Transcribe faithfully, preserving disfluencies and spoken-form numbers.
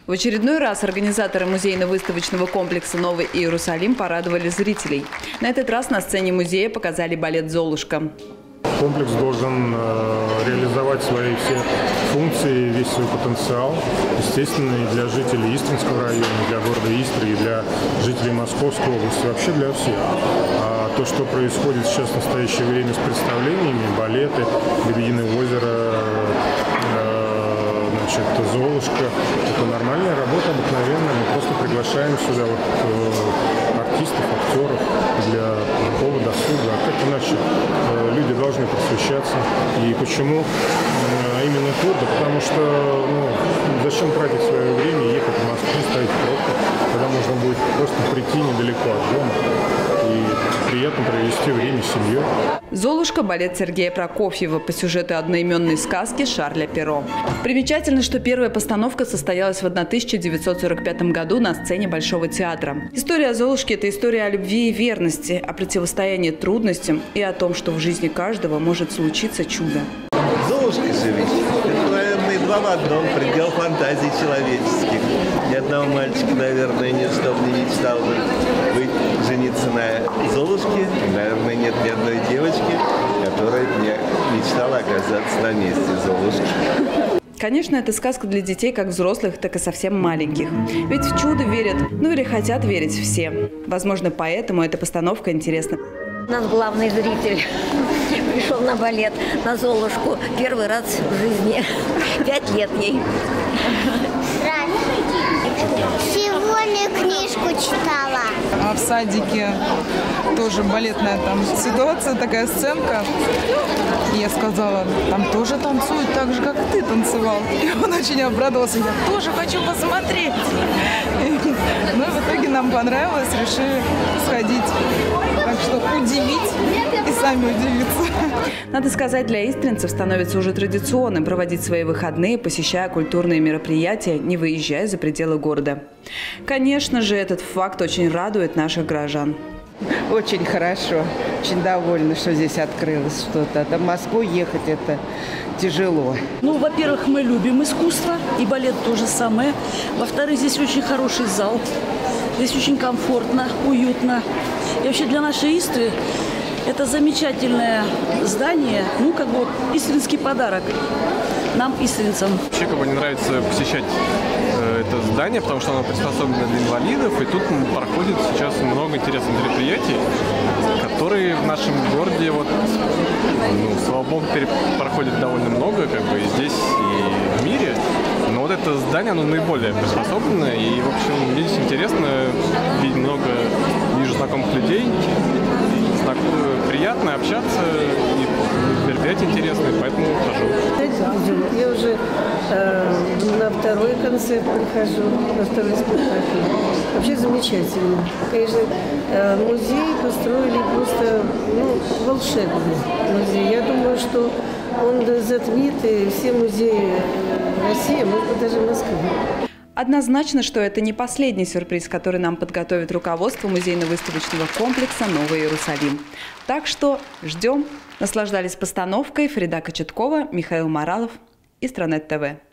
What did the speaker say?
В очередной раз организаторы музейно-выставочного комплекса «Новый Иерусалим» порадовали зрителей. На этот раз на сцене музея показали балет «Золушка». Комплекс должен э, реализовать свои все функции, весь свой потенциал, естественно, и для жителей Истринского района, для города Истры, и для жителей Московской области, вообще для всех. А то, что происходит сейчас в настоящее время с представлениями, балеты, «Лебединое озеро», э, значит, «Золушка», это нормальная работа, обыкновенная. Мы просто приглашаем сюда вот, э, артистов, актеров для такого досуга. А как иначе э, люди должны просвещаться? И почему э, именно тут? Да потому что ну, зачем тратить свое время, ехать в Москву, ставить пробку, когда можно будет просто прийти недалеко от дома и приятно провести время с семьей. «Золушка» – балет Сергея Прокофьева по сюжету одноименной сказки Шарля Перро. Примечательно, что первая постановка состоялась в тысяча девятьсот сорок пятом году на сцене Большого театра. История Золушки – это история о любви и верности, о противостоянии трудностям и о том, что в жизни каждого может случиться чудо. Золушка же ведь, это, наверное, два в одном, предел фантазий человеческих. Ни одного мальчика, наверное, нет, чтобы не мечтал бы быть, жениться на Золушке. И, наверное, нет ни одной девочки, которая не мечтала оказаться на месте Золушки. Конечно, это сказка для детей как взрослых, так и совсем маленьких. Ведь в чудо верят, ну или хотят верить все. Возможно, поэтому эта постановка интересна. У нас главный зритель пришел на балет, на Золушку. Первый раз в жизни. Пять лет ей. Сегодня книжку читала. А в садике тоже балетная там ситуация, такая сценка. И я сказала, там тоже танцуют так же, как ты танцевал. И он очень обрадовался. Я тоже хочу посмотреть. Ну и в итоге нам понравилось, решили сходить. Так что удивить и сами удивиться. Надо сказать, для истринцев становится уже традиционным проводить свои выходные, посещая культурные мероприятия, не выезжая за пределы города. Конечно же, этот факт очень радует наших горожан. Очень хорошо, очень довольна, что здесь открылось что-то. А в Москву ехать это тяжело. Ну, во-первых, мы любим искусство, и балет то же самое. Во-вторых, здесь очень хороший зал, здесь очень комфортно, уютно. И вообще для нашей Истры это замечательное здание, ну, как бы вот истринский подарок нам, истринцам. Вообще, как бы мне нравится посещать э, это здание, потому что оно приспособлено для инвалидов, и тут проходит сейчас много интересных мероприятий, которые в нашем городе, вот, ну, слава богу, проходит довольно много, как бы и здесь, и в мире. Но вот это здание, оно наиболее приспособлено, и, в общем, здесь интересно, видеть много, вижу знакомых людей, знак, приятно общаться, и мероприятия интересные, поэтому хожу. Я уже э, на второй концерт прихожу, на второй спектакль. Вообще замечательно. Конечно, э, музей построили просто ну, волшебный музей. Я думаю, что он затмит и все музеи России, может быть, даже Москвы. Однозначно, что это не последний сюрприз, который нам подготовит руководство музейно-выставочного комплекса «Новый Иерусалим». Так что ждем. Наслаждались постановкой Фарида Кочеткова, Михаил Моралов, Истранет ТВ.